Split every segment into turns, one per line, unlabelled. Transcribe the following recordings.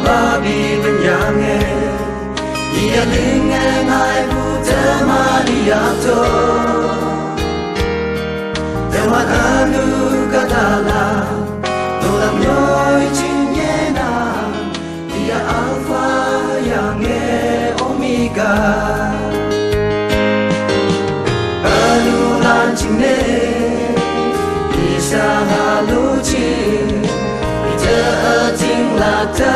babi benyange ia dengan hai buta mariato teman anu kadala dalam nyoi cinyena dia alfa yang omega anu lancine bisa haluci ita ting lata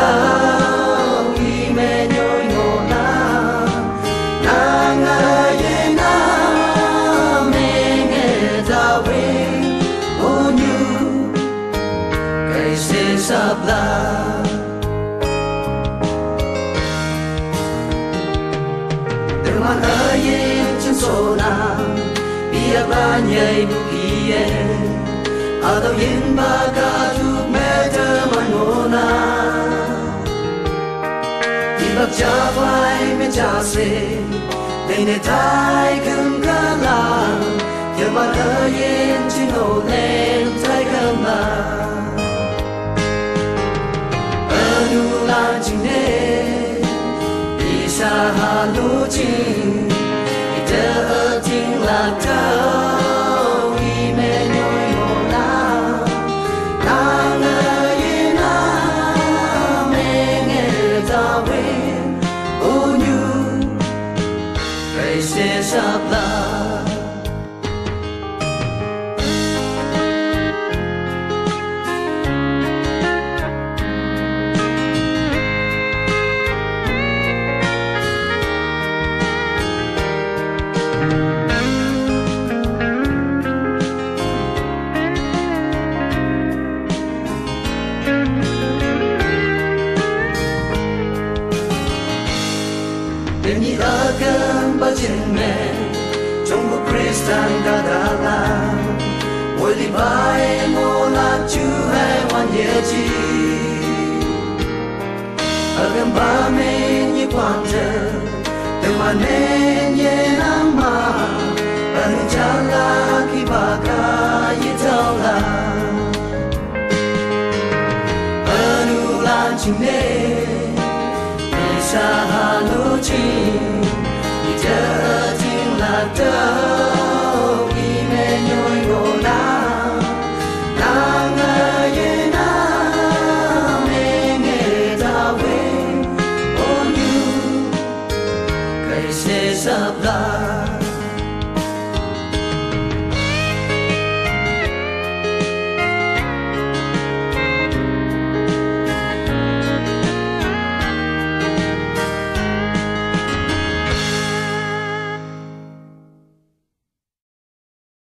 sabla dengan ayen censona ia banyak bukie atau yen bagatu meta manona ibak jawai menjase dene tai kengkala dengan ayen cinolen tai kemla lancine bisa haluci ida ting lata imenyoi ona nanga yena mengetawe onyu kaise sabla Demi akan bajinme Jonggo Kristan kadala Wali bae mola juhai wan yeji Akan bamen ye kwante Temanen ye nama Anu jala kibaka ye taula Anu lancine bisa haluci ida ting lata imenyoi ona nanga yena mengetawe onyu kaise sabla